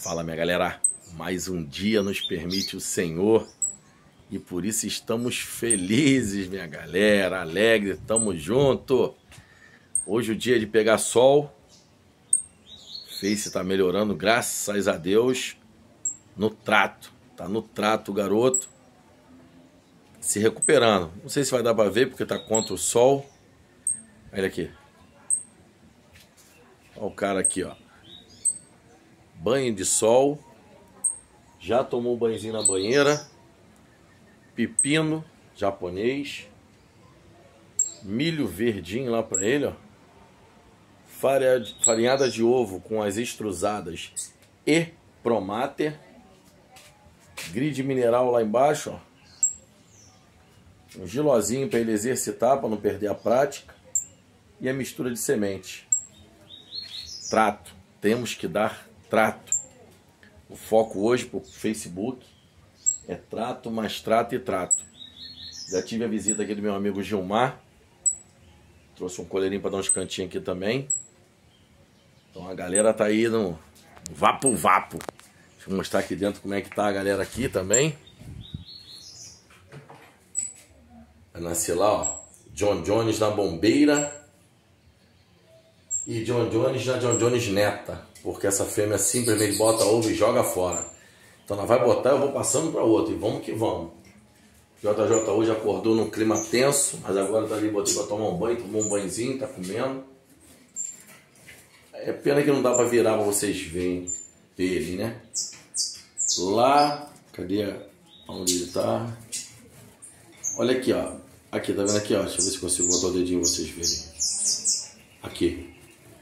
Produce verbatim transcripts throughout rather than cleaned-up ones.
Fala, minha galera, mais um dia nos permite o Senhor e por isso estamos felizes, minha galera, alegres, estamos juntos. Hoje é o dia de pegar sol, Face tá melhorando, graças a Deus, no trato, tá no trato o garoto, se recuperando. Não sei se vai dar para ver porque tá contra o sol. Olha aqui, olha o cara aqui, ó. Banho de sol, já tomou um banhozinho na banheira, pepino japonês, milho verdinho lá pra ele, ó, farinhada de ovo com as extrusadas e promater, grid mineral lá embaixo, ó, um gilozinho para ele exercitar, para não perder a prática, e a mistura de semente. Trato, temos que dar trato. O foco hoje para o Facebook é trato, mais trato e trato. Já tive a visita aqui do meu amigo Gilmar. Trouxe um coleirinho para dar uns cantinhos aqui também. Então a galera tá aí no vapo vapo. Deixa eu mostrar aqui dentro como é que tá a galera aqui também. Vai nascer lá, ó, John Jones na bombeira e John Jones na John Jones neta. Porque essa fêmea simplesmente bota ovo e joga fora. Então ela vai botar, eu vou passando para outro. E vamos que vamos. J J hoje acordou num clima tenso, mas agora tá ali, botei para tomar um banho, tomou um banhozinho, tá comendo. É pena que não dá para virar para vocês verem ele, né? Lá, cadê onde ele tá? Olha aqui, ó. Aqui, tá vendo aqui, ó? Deixa eu ver se consigo botar o dedinho pra vocês verem. Aqui.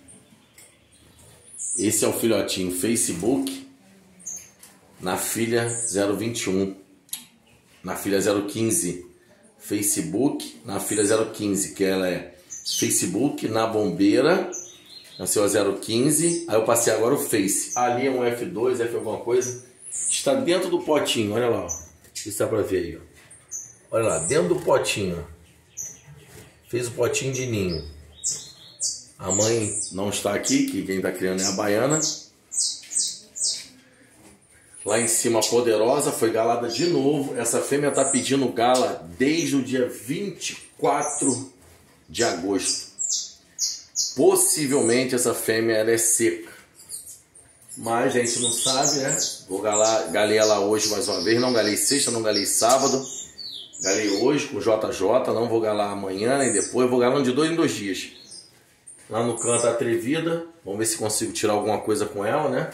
Esse é o filhotinho Facebook na filha zero vinte e um, na filha zero quinze. Facebook na filha zero quinze, que ela é Facebook na bombeira, nasceu a zero quinze. Aí eu passei agora o Face. Ali é um F dois, F alguma coisa. Está dentro do potinho, olha lá, ó. Isso dá pra ver aí, ó. Olha lá, dentro do potinho. Fez o potinho de ninho. A mãe não está aqui, que quem está criando é a baiana. Lá em cima, a poderosa foi galada de novo. Essa fêmea está pedindo gala desde o dia vinte e quatro de agosto. Possivelmente essa fêmea ela é seca. Mas a gente não sabe, né? Vou galar, galei ela hoje mais uma vez. Não galei sexta, não galei sábado. Galei hoje com J J. Não vou galar amanhã nem depois. Vou galando de dois em dois dias. Lá no canto atrevida, vamos ver se consigo tirar alguma coisa com ela, né?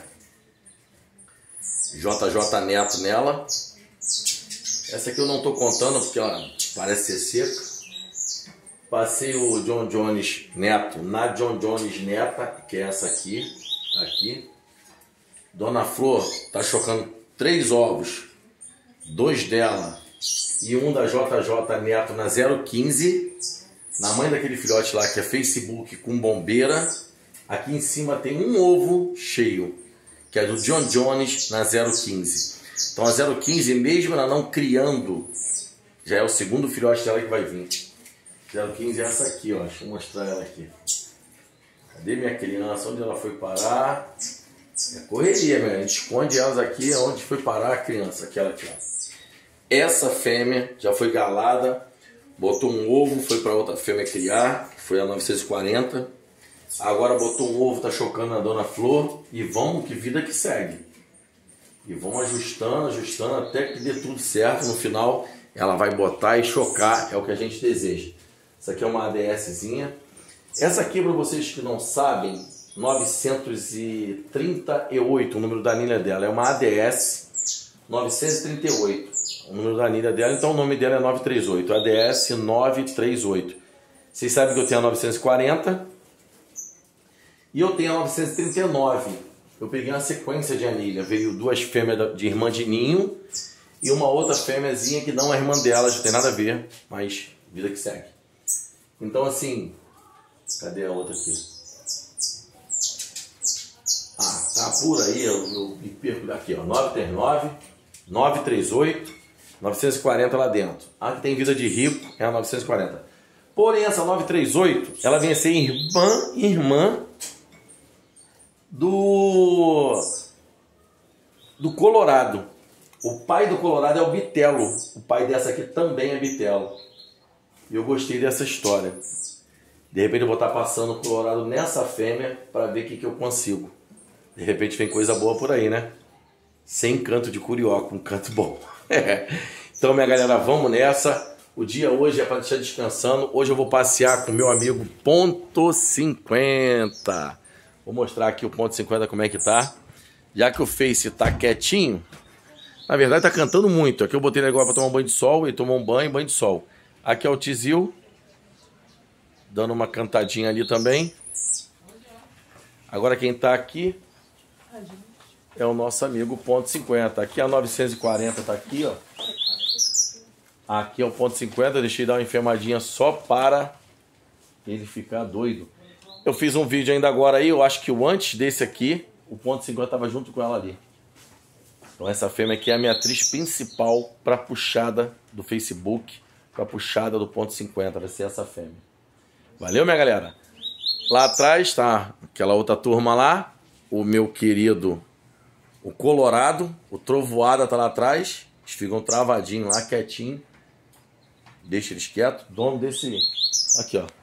J J Neto nela. Essa aqui eu não tô contando porque ela parece ser seca. Passei o John Jones Neto na John Jones Neta, que é essa aqui, tá aqui. Dona Flor tá chocando três ovos, dois dela e um da J J Neto na zero quinze. Na mãe daquele filhote lá que é Facebook com bombeira. Aqui em cima tem um ovo cheio, que é do John Jones na zero quinze. Então a zero quinze, mesmo ela não criando, já é o segundo filhote dela que vai vir. zero quinze é essa aqui, ó. Deixa eu mostrar ela aqui. Cadê minha criança? Onde ela foi parar? É correria, meu. A gente esconde elas aqui onde foi parar a criança. Aquela aqui, ó. Essa fêmea já foi galada. Botou um ovo, foi para outra fêmea criar, foi a novecentos e quarenta. Agora botou um ovo, tá chocando a Dona Flor. E vamos, que vida que segue. E vão ajustando, ajustando, até que dê tudo certo. No final, ela vai botar e chocar, é o que a gente deseja. Essa aqui é uma ADSzinha. Essa aqui, para vocês que não sabem, novecentos e trinta e oito, o número da anilha dela. É uma A D S novecentos e trinta e oito. O número da anilha dela, então o nome dela é novecentos e trinta e oito, A D S novecentos e trinta e oito. Vocês sabem que eu tenho a novecentos e quarenta e eu tenho a novecentos e trinta e nove. Eu peguei uma sequência de anilha, veio duas fêmeas de irmã de ninho e uma outra fêmeazinha que não é irmã dela, não tem nada a ver, mas vida que segue. Então assim, cadê a outra aqui? Ah, tá por aí, eu, eu me perco daqui, ó, novecentos e trinta e nove, novecentos e trinta e oito. novecentos e quarenta lá dentro. A que tem vida de rico é a novecentos e quarenta. Porém, essa novecentos e trinta e oito, ela vem a ser irmã, irmã do do Colorado. O pai do Colorado é o Bitelo. O pai dessa aqui também é Bitelo. E eu gostei dessa história. De repente eu vou estar passando o Colorado nessa fêmea para ver o que, que eu consigo. De repente vem coisa boa por aí, né? Sem canto de curioca, um canto bom. Então, minha galera, vamos nessa. O dia hoje é para deixar descansando. Hoje eu vou passear com meu amigo ponto cinquenta. Vou mostrar aqui o ponto cinquenta como é que tá. Já que o Face tá quietinho, na verdade tá cantando muito. Aqui eu botei ele agora para tomar um banho de sol. Ele tomou um banho, banho de sol. Aqui é o Tizil, dando uma cantadinha ali também. Agora quem tá aqui é o nosso amigo ponto cinquenta. Aqui a novecentos e quarenta tá aqui, ó. Aqui é o ponto cinquenta. Eu deixei dar uma enfermadinha só para ele ficar doido. Eu fiz um vídeo ainda agora aí. Eu acho que o antes desse aqui, o ponto cinquenta tava junto com ela ali. Então essa fêmea aqui é a minha atriz principal para puxada do Facebook, para puxada do ponto cinquenta. Vai ser essa fêmea. Valeu, minha galera? Lá atrás tá aquela outra turma lá. O meu querido, o Colorado. O Trovoada tá lá atrás. Eles ficam travadinhos lá, quietinho. Deixa eles quietos. Dono desse... Aqui, ó.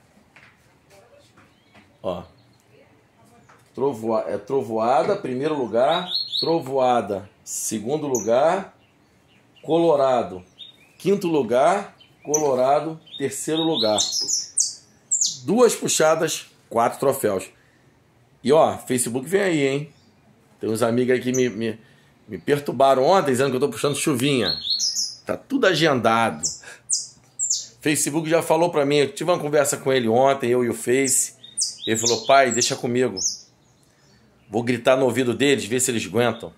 Ó. Trovoada, é Trovoada, primeiro lugar. Trovoada, segundo lugar. Colorado, quinto lugar. Colorado, terceiro lugar. Duas puxadas, quatro troféus. E ó, Facebook vem aí, hein? Tem uns amigos aí que me, me, me perturbaram ontem, dizendo que eu tô puxando chuvinha. Tá tudo agendado. Facebook já falou pra mim, eu tive uma conversa com ele ontem, eu e o Face. Ele falou, pai, deixa comigo. Vou gritar no ouvido deles, ver se eles aguentam.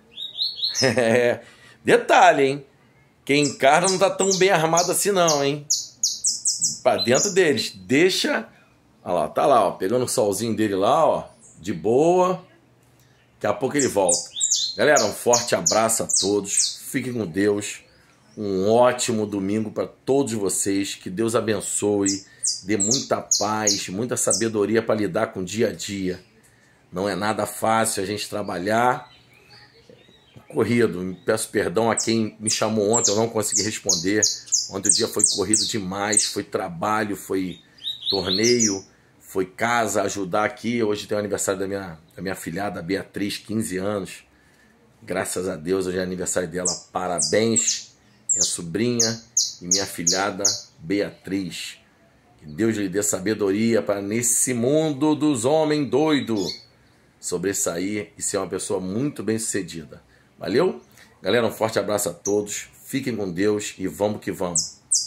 Detalhe, hein? Quem encarna não tá tão bem armado assim não, hein? Pra dentro deles. Deixa... Olha lá, tá lá, ó. Pegando o solzinho dele lá, ó. De boa. Daqui a pouco ele volta. Galera, um forte abraço a todos. Fiquem com Deus. Um ótimo domingo para todos vocês. Que Deus abençoe. Dê muita paz, muita sabedoria para lidar com o dia a dia. Não é nada fácil a gente trabalhar. Corrido, peço perdão a quem me chamou ontem, eu não consegui responder. Ontem o dia foi corrido demais, foi trabalho, foi torneio, foi casa, ajudar aqui. Hoje tem o aniversário da minha, da minha filhada, Beatriz, quinze anos. Graças a Deus, hoje é aniversário dela, parabéns, minha sobrinha e minha filhada, Beatriz. Que Deus lhe dê sabedoria para nesse mundo dos homens doidos sobressair e ser uma pessoa muito bem sucedida. Valeu? Galera, um forte abraço a todos. Fiquem com Deus e vamos que vamos.